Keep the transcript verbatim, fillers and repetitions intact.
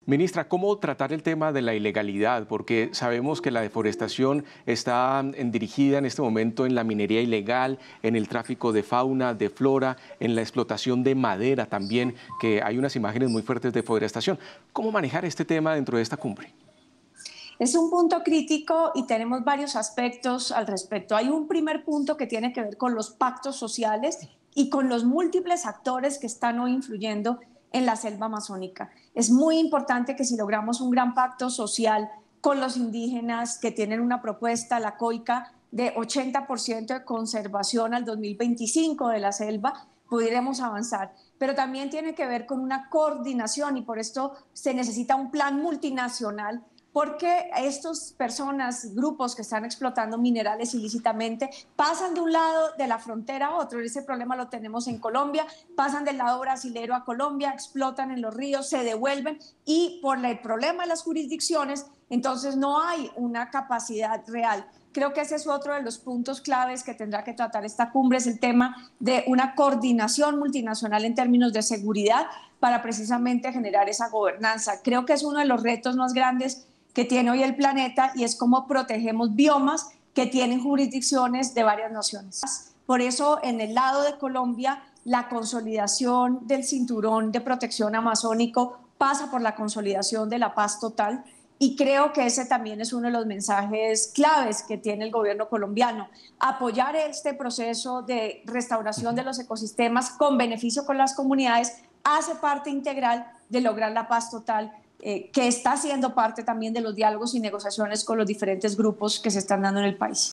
Ministra, ¿cómo tratar el tema de la ilegalidad? Porque sabemos que la deforestación está en- dirigida en este momento en la minería ilegal, en el tráfico de fauna, de flora, en la explotación de madera también, que hay unas imágenes muy fuertes de deforestación. ¿Cómo manejar este tema dentro de esta cumbre? Es un punto crítico y tenemos varios aspectos al respecto. Hay un primer punto que tiene que ver con los pactos sociales y con los múltiples actores que están hoy influyendo en la selva amazónica. Es muy importante que si logramos un gran pacto social con los indígenas que tienen una propuesta, la COICA, de ochenta por ciento de conservación al dos mil veinticinco de la selva, pudiéramos avanzar. Pero también tiene que ver con una coordinación y por esto se necesita un plan multinacional porque estas personas, grupos que están explotando minerales ilícitamente, pasan de un lado de la frontera a otro. Ese problema lo tenemos en Colombia, pasan del lado brasilero a Colombia, explotan en los ríos, se devuelven y por el problema de las jurisdicciones, entonces no hay una capacidad real. Creo que ese es otro de los puntos claves que tendrá que tratar esta cumbre, es el tema de una coordinación multinacional en términos de seguridad para precisamente generar esa gobernanza. Creo que es uno de los retos más grandes que tiene hoy el planeta y es cómo protegemos biomas que tienen jurisdicciones de varias naciones. Por eso, en el lado de Colombia, la consolidación del cinturón de protección amazónico pasa por la consolidación de la paz total y creo que ese también es uno de los mensajes claves que tiene el gobierno colombiano. Apoyar este proceso de restauración de los ecosistemas con beneficio con las comunidades hace parte integral de lograr la paz total, eh, que está siendo parte también de los diálogos y negociaciones con los diferentes grupos que se están dando en el país.